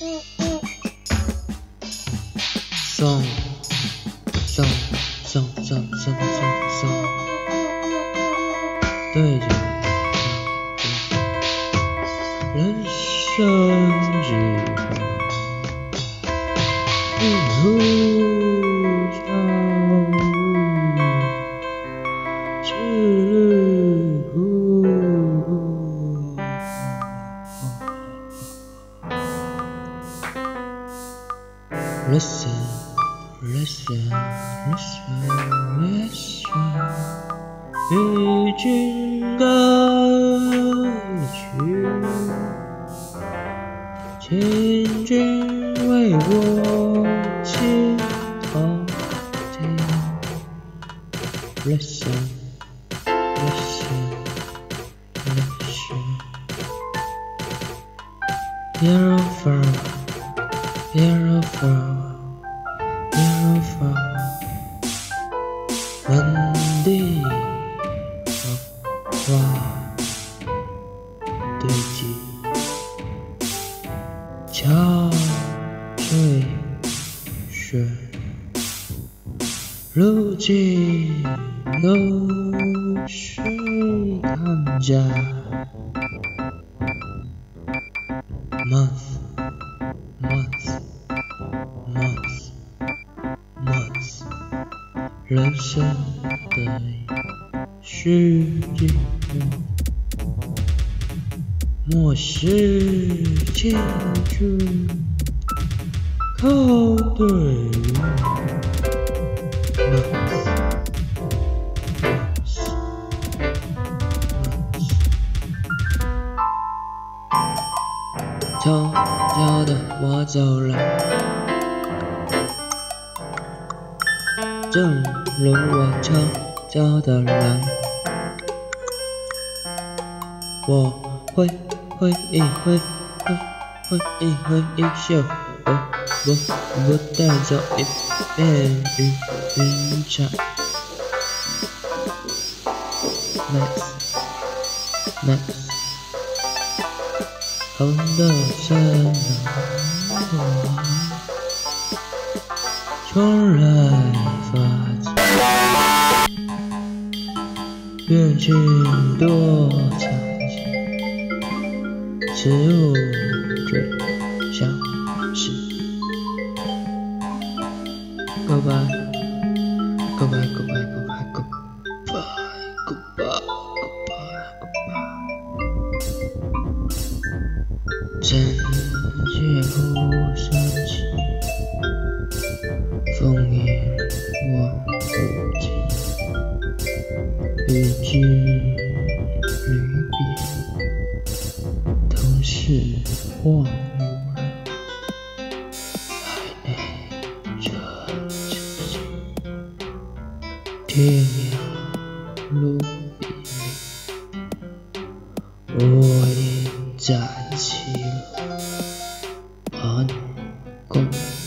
送，对着人生之河，一路朝日乎。Listen, listen, listen, listen， 与君歌曲，请君为我倾听。Listen, listen, listen， Hear a flower, hear a flower, hear a flower， 满地花堆积，桥水水，如今流水看家。Month, month, month, month， 人生的世界末世结局，靠队伍。悄悄地我走了，正如我悄悄地来，我挥一袖，我带走一片云彩。Nice， 红豆山花，从来发起，缘情多长情，此物最相识。Goodbye, goodbye, goodbye, goodbye, goodbye, goodbye, goodbye。整夜不升起，风也望不尽，与君离别，同是荒芜了，海内这真心，天涯路别离，我已站起了。安公。